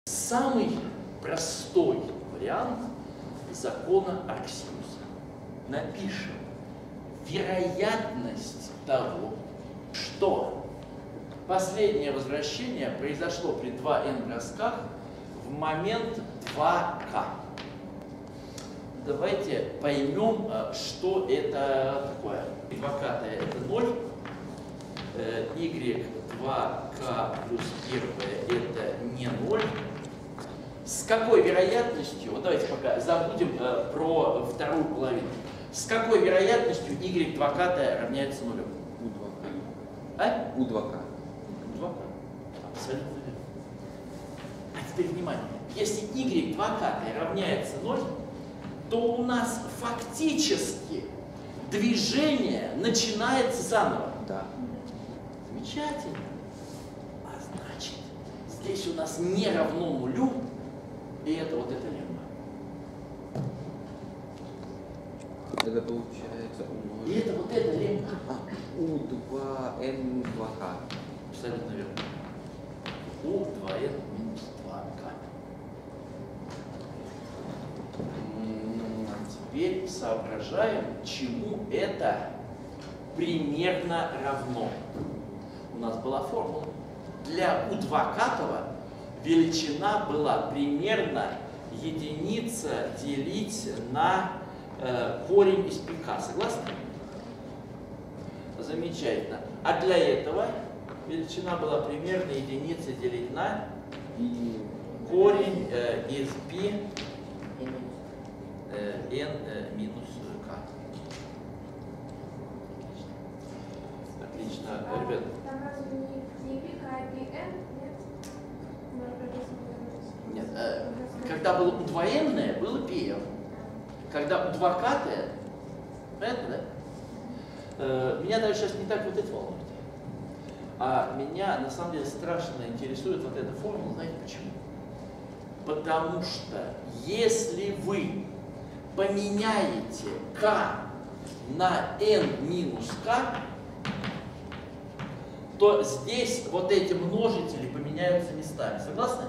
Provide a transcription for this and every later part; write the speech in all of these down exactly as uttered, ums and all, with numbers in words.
Самый простой вариант закона Арксиуса. Напишем вероятность того, что последнее возвращение произошло при два эн бросках в момент два ка. Давайте поймем, что это такое. два ка это ноль, y два ка плюс один это не ноль. С какой вероятностью, вот давайте пока забудем э, про вторую половину. С какой вероятностью y два ка равняется нулю? у два ка. А? у два ка. у два ка. Абсолютно верно. А теперь внимание. Если y два ка равняется ноль, то у нас фактически движение начинается заново. Да. Замечательно. А значит, здесь у нас не равно нулю, и это вот эта лемма. Это получается умножить. И это вот эта лемма. А, у два эн два ка. Абсолютно верно. у два эн минус два ка. А теперь соображаем, чему это примерно равно. У нас была формула. Для у два ка величина была примерно единица делить на э, корень из пика. Согласны? Замечательно. А для этого величина была примерно единица делить на корень э, из π э, n э, минус k. Отлично. Ребята. Нет, э, когда было у два эн, было π. Когда у два ка, понятно, да? Э, меня даже сейчас не так вот это волнует. А меня на самом деле страшно интересует вот эта формула. Знаете почему? Потому что если вы поменяете k на n минус k, то здесь вот эти множители поменяются местами. Согласны?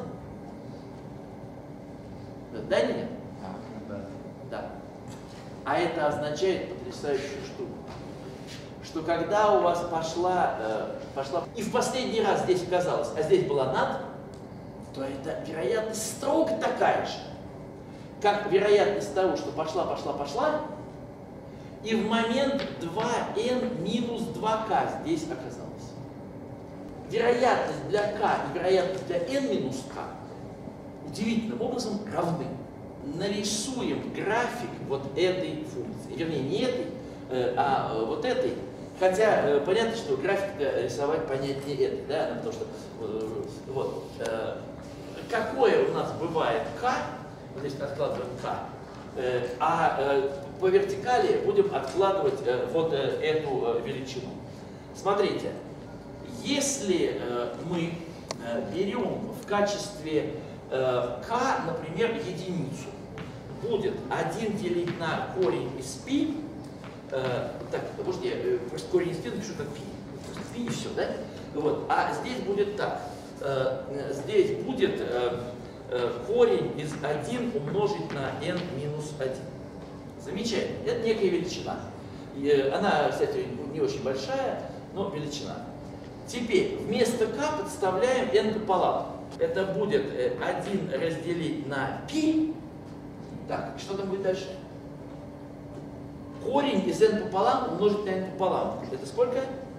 Да или нет? Да. Да. А это означает потрясающую штуку. Что когда у вас пошла, э, пошла, и в последний раз здесь оказалось, а здесь была над, то это вероятность строго такая же, как вероятность того, что пошла, пошла, пошла, и в момент два эн минус два ка здесь оказалось. Вероятность для k и вероятность для n минус k удивительным образом равны. Нарисуем график вот этой функции. Вернее, не этой, а вот этой. Хотя понятно, что график рисовать понятнее этой, да, потому что вот, какое у нас бывает k, вот здесь откладываем k, а по вертикали будем откладывать вот эту величину. Смотрите, если мы берем в качестве k, например, единицу, будет один делить на корень из π, э, так, может я э, просто корень из π напишу как π, просто π и все, да? Вот. А здесь будет так, э, здесь будет э, э, корень из один умножить на n минус один. Замечательно, это некая величина. И, э, она, кстати, не очень большая, но величина. Теперь вместо k подставляем n пополам. Это будет один разделить на π. Так, что там будет дальше? Корень из n пополам умножить на n пополам. Это сколько?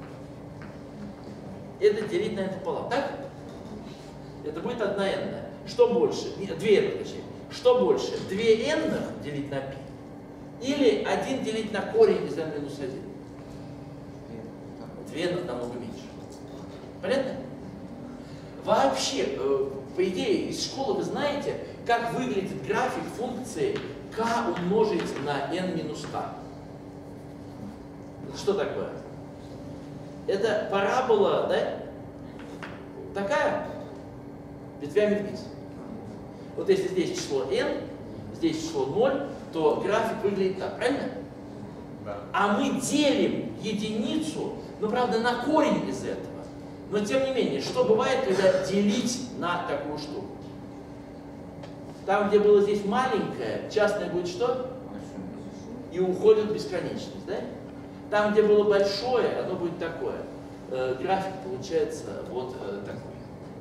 Это делить на n пополам. Так? Это будет одна n. Что больше? две n, точнее. Что больше? две n делить на π? Или один делить на корень из n минус один? две n намного меньше. Понятно? Вообще, по идее, из школы вы знаете, как выглядит график функции k умножить на n минус k. Что такое? Это парабола, да? Такая? Ветвями вниз. Вот если здесь число n, здесь число ноль, то график выглядит так, правильно? Да. А мы делим единицу, ну, правда, на корень из этого. Но, тем не менее, что бывает, когда делить на такую штуку? Там, где было здесь маленькое, частное будет что? И уходит в бесконечность, да? Там, где было большое, оно будет такое. Э, график получается вот э, такой.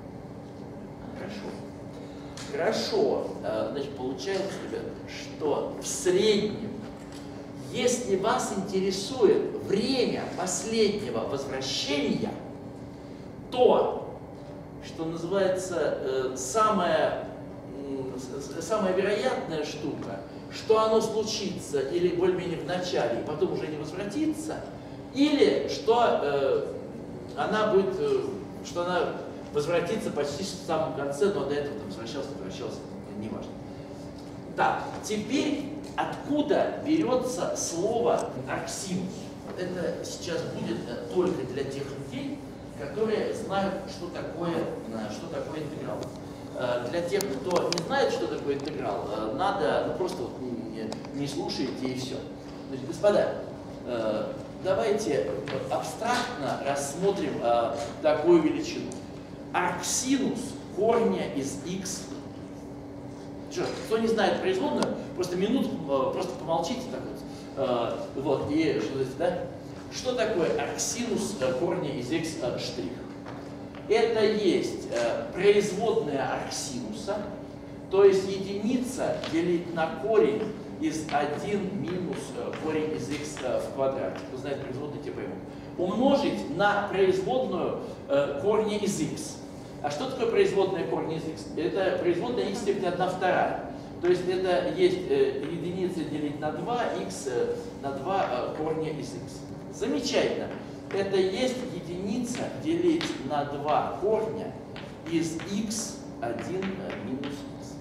Хорошо. Хорошо. Э, значит, получается, ребята, что в среднем, если вас интересует время последнего возвращения, то, что называется, э, самая, э, самая вероятная штука, что оно случится или более-менее в начале, и потом уже не возвратится, или что э, она будет, э, что она возвратится почти в самом конце, но до этого там возвращался, возвращался, не важно. Так, теперь откуда берется слово арксинус? Это сейчас будет только для тех людей, которые знают, что такое, что такое интеграл. Для тех, кто не знает, что такое интеграл, надо, ну просто вот не, не слушайте и все. Значит, господа, давайте абстрактно рассмотрим такую величину. Арксинус корня из x. Что, кто не знает производную, просто минуту, просто помолчите так вот. Вот, и что, да? Что такое арксинус корня из x штрих? Это есть э, производная арксинуса, то есть единица делить на корень из один минус э, корень из x э, в квадрате. Кто знает производную, те поймут. Умножить на производную э, корня из x. А что такое производная корня из x? Это производная x в степени одна вторая. То есть это есть э, единица делить на два, x э, на два э, корня из x. Замечательно. Это есть единица делить на два корня из x один минус x.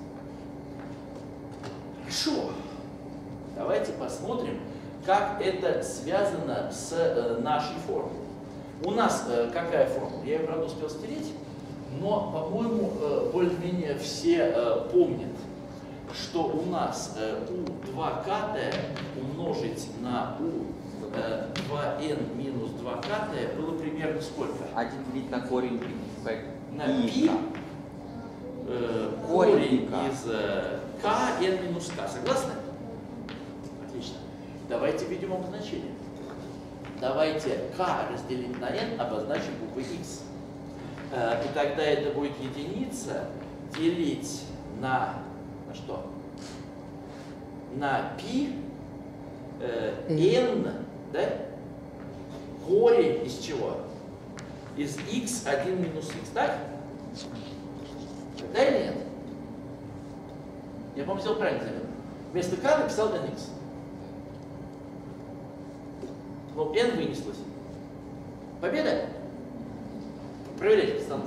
Хорошо. Давайте посмотрим, как это связано с э, нашей формулой. У нас э, какая формула? Я ее, правда, успел стереть, но, по-моему, э, более-менее все э, помнят, что у нас э, у два катая умножить на у два эн минус два катая было примерно сколько? один делить на корень на пи э, корень из э, k n минус k. Согласны? Отлично. Давайте введем обозначение. Давайте k разделить на n обозначим буквой x. Э, и тогда это будет единица делить на, на что? На π э, n, да? Корень из чего? Из x один минус x, так? Да или нет? Я, по-моему, сделал правильно заметно. Вместо k написал nx. Но n вынеслось. Победа? Проверяйте, пацаны.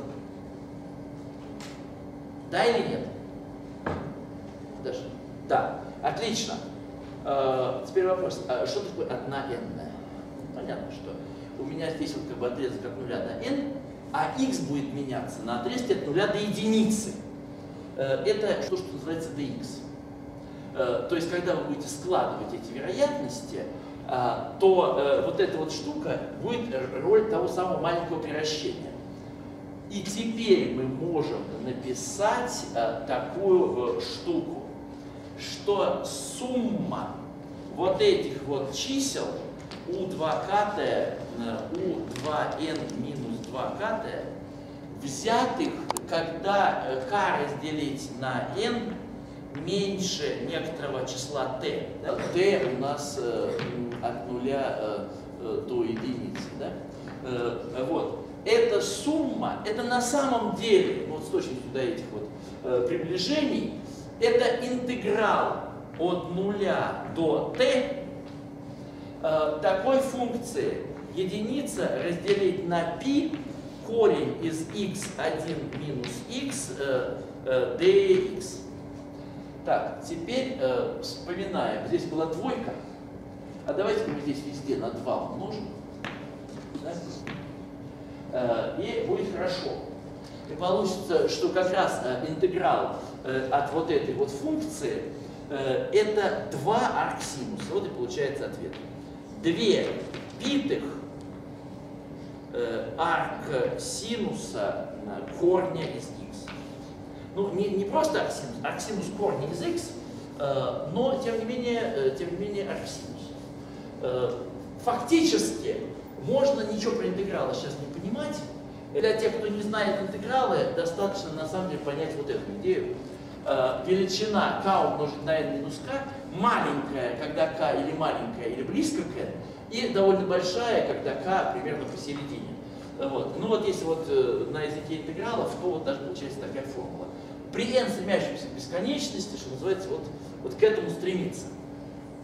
Да или нет? Даже. Да. Отлично. Uh, теперь вопрос, а что такое одна n? Понятно, что у меня здесь вот как бы отрезок от нуля до n, а x будет меняться на отрезке от нуля до единицы. Uh, это то, что называется dx. Uh, то есть, когда вы будете складывать эти вероятности, uh, то uh, вот эта вот штука будет роль того самого маленького превращения. И теперь мы можем написать uh, такую uh, штуку, что сумма вот этих вот чисел у два катая, у два эн минус два катая, взятых, когда k разделить на n меньше некоторого числа t. Да? t у нас э, от нуля э, до единицы. Да? Э, вот. Эта сумма, это на самом деле, вот с точностью до этих вот э, приближений, это интеграл от нуля до t э, такой функции единица разделить на π корень из x один минус x э, э, dx. Так, теперь э, вспоминаем. Здесь была двойка, а давайте мы здесь везде на два умножим. Да? Э, и будет хорошо. И получится, что как раз э, интеграл э, от вот этой вот функции э, это два арксинуса. Вот и получается ответ. Две битых э, арксинуса корня из x. ну, не, не просто арксинус, арксинус корень из x, э, но тем не менее, э, тем не менее арксинус. Э, фактически можно ничего про интегралы сейчас не понимать. Для тех, кто не знает интегралы, достаточно на самом деле понять вот эту идею. Э, величина k умножить на n минус k маленькая, когда k или маленькая, или близко к n, и довольно большая, когда k примерно посередине. Вот. Ну вот если вот э, на языке интегралов, то вот даже получается такая формула. При n стремящемся к бесконечности, что называется, вот, вот к этому стремиться.